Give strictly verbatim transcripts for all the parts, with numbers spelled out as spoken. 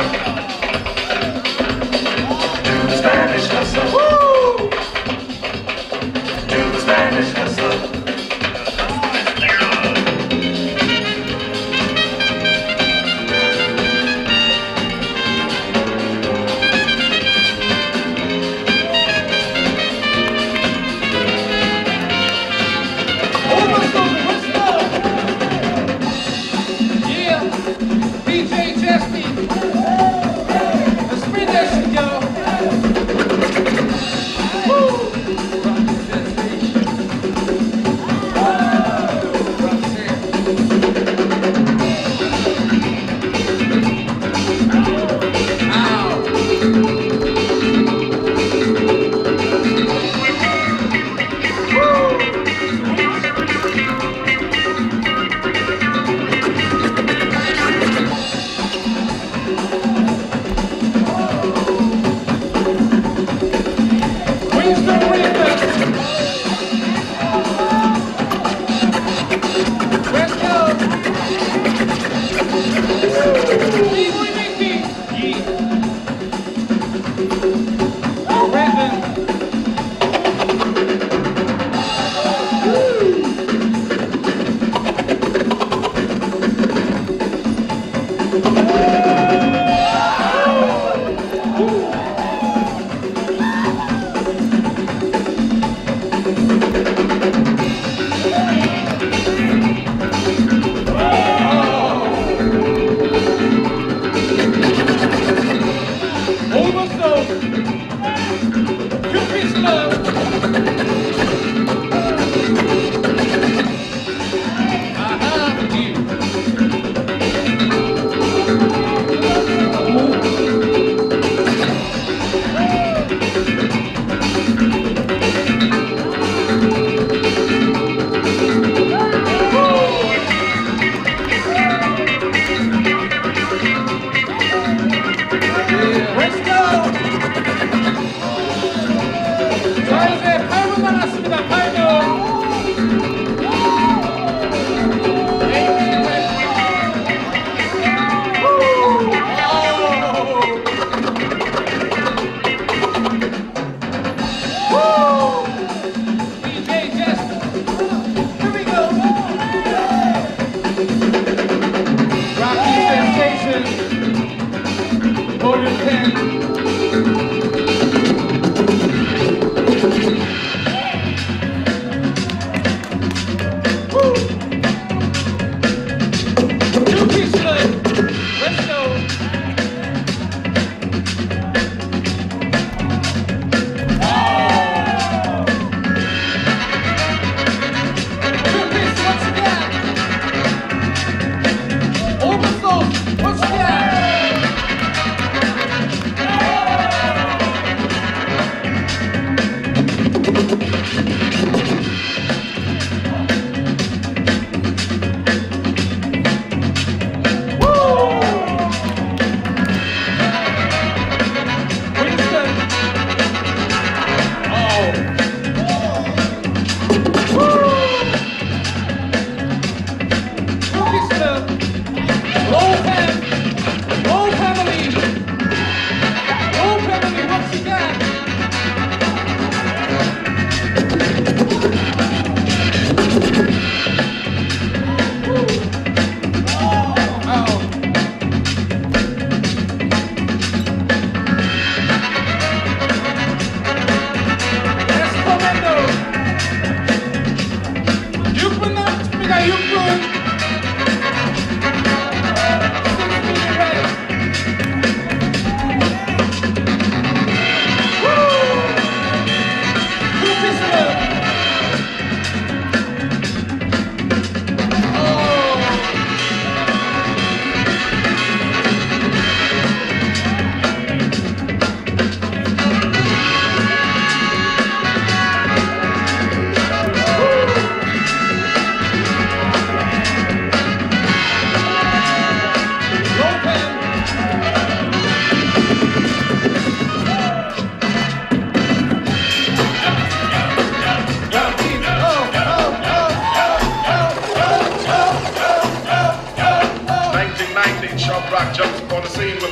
Rock jumps upon the scene with the lean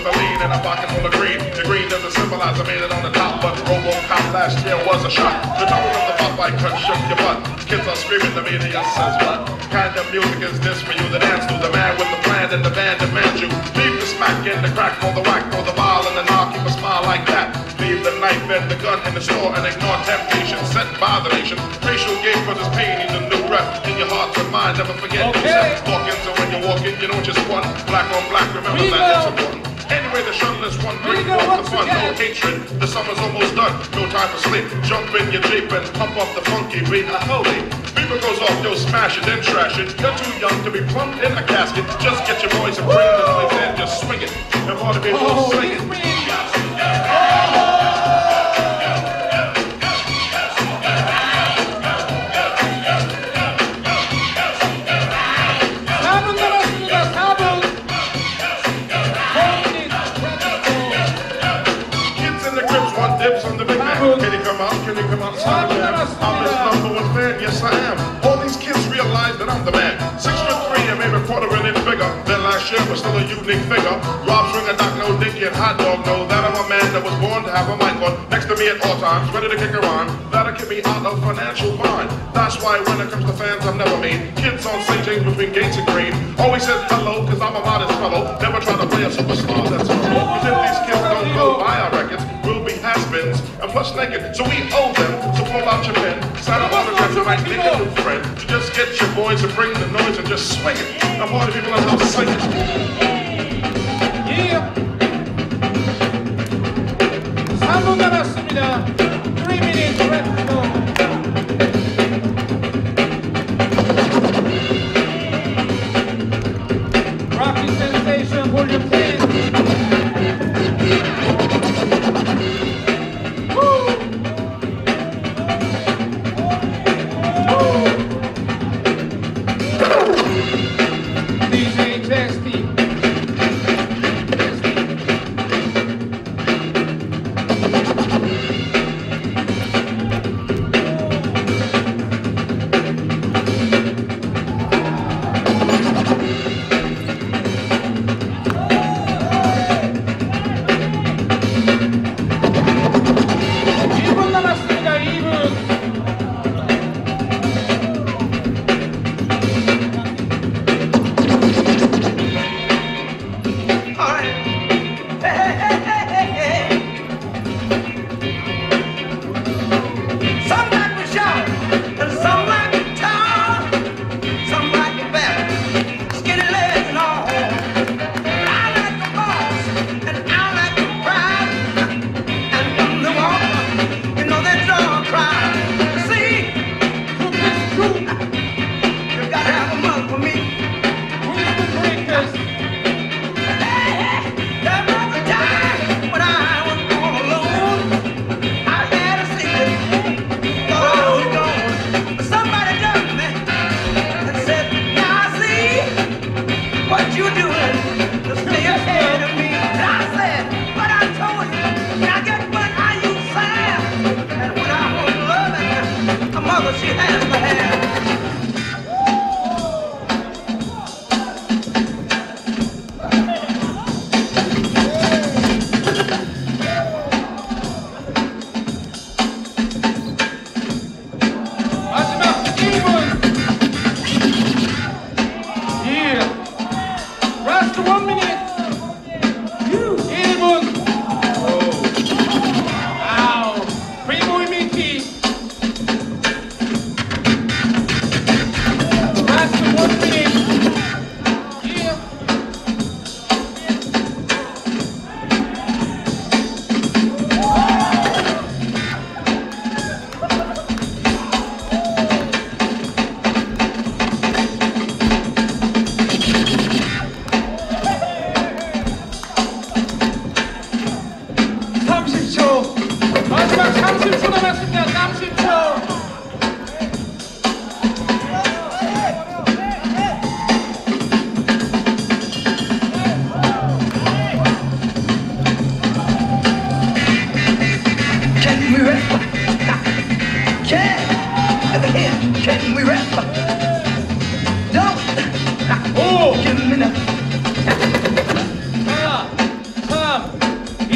and a pocket full of green. The green doesn't symbolize I made it on the top, but RoboCop last year was a shot. The number of the pop bike cut shook your butt. Kids are screaming, the media says what kind of music is this for you to dance to? The man with the plan and the band demands you. Leave the smack in the crack, throw the whack, throw the ball and the knock, keep a smile like that. Leave the knife and the gun in the store and ignore temptation set by the nation. Racial game cause it's pain, needs a new breath in your heart and mind. Never forget okay. yourself walking, so when you're walking, you don't just one. Black on black, remember we that go. it's important. Anyway, the shuttle is one big go walk the fun, again. no hatred. The summer's almost done, no time for sleep. Jump in your Jeep and pump up the funky beat. Holy, beaver goes off, yo, smash it, then trash it. You're too young to be plumped in a casket. Just get your voice and bring the noise and just swing it. And all the people Oh, sing it. Dips on the big man. Can he come out? Can he come out? I'm his number one fan. Yes, I am. All these kids realize that I'm the man. Six foot three and maybe quarter an inch bigger than last year, but still a unique figure. Rob Stringer, Doc No, Dickie, and Hot Dog know that I'm a man that was born to have a mic on next to me at all times, ready to kick around. That'll keep me out of financial bind. That's why when it comes to fans, I'm never mean. Kids on Saint James between Gates and Green always says hello, cause I'm a modest fellow. Never try to play a superstar, that's all. If these kids don't go buy our records, we'll be has-beens and plus naked, so we owe them. So pull out your pen, sign up autographs, you might make a new friend. You just get your boys and bring the noise and just swing it. And all the people in the house sing it. Yeah. 삼 분 남았습니다. three minutes left to go. Rocking Sensation Volume ten.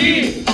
이,